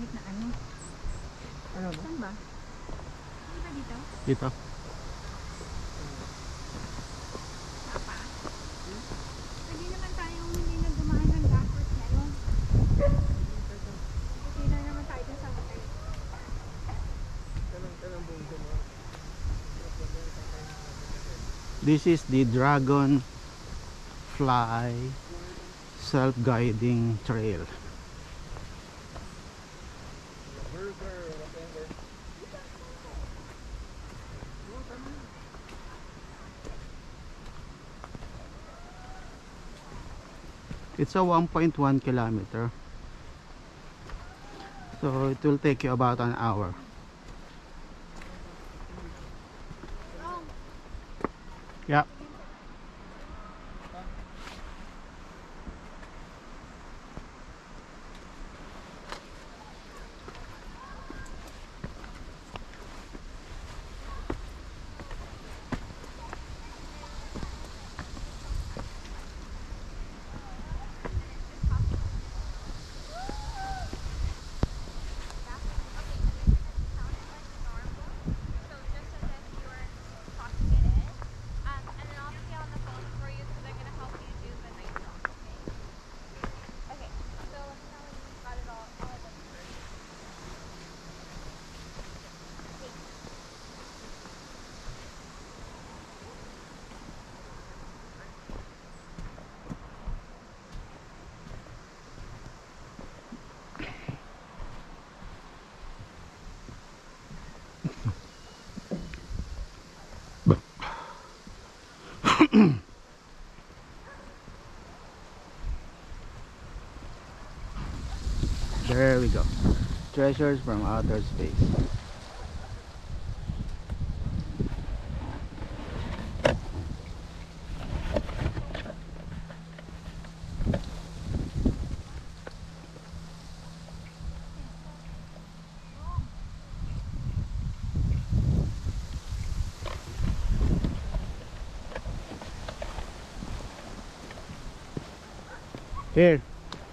kahit na ano. Ano ba? Saan ba? Hindi ba dito? Dito. Papa? Pwede naman tayong hindi na dumaan ng dapat ngayon. Okay na naman tayo dun sa hotel. This is the Dragonfly self-guiding trail. It's a 1.1 kilometer. So it will take you about an hour. Yeah. There we go. Treasures from outer space. Here.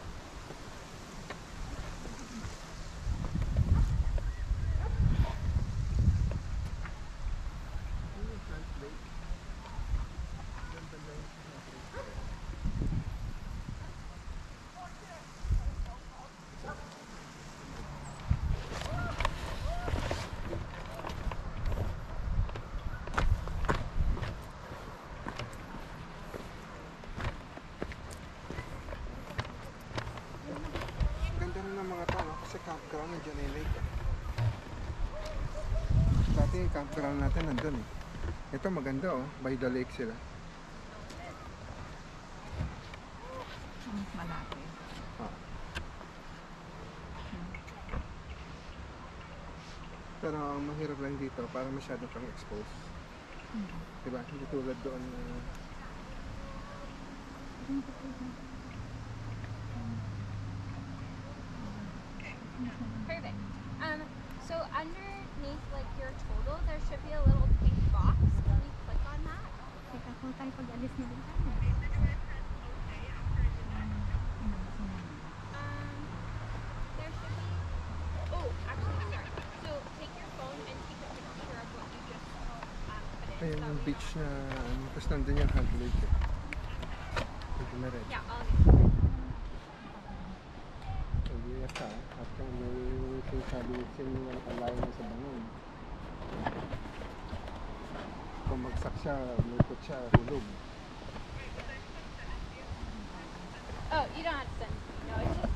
Ganda rin ng mga to, no? Kasi campground nandiyan yung lake. Dati yung campground natin nandun eh. Ito maganda oh, by the lake sila. Mas malapit. Ah. Pero ang mahirap lang dito, parang masyado kang exposed. Diba? Hindi tulad doon na Perfect. So underneath like your total, there should be a little pink box. Can you click on that? Teka, kung tayo pag-alis na din tayo. There should be. Oh, actually, sorry. So take your phone and take a picture of what you just put in. ayun so yung we beach know. na tapos nandun yung Hunt Lake eh. Pwede na rin. Yeah, I'll get it. Hindi yata at kung may sinasabihin yung alay mo sa bangon. Kung magsak siya, lupot siya, hulog. Oh, you don't have to send. No, it's just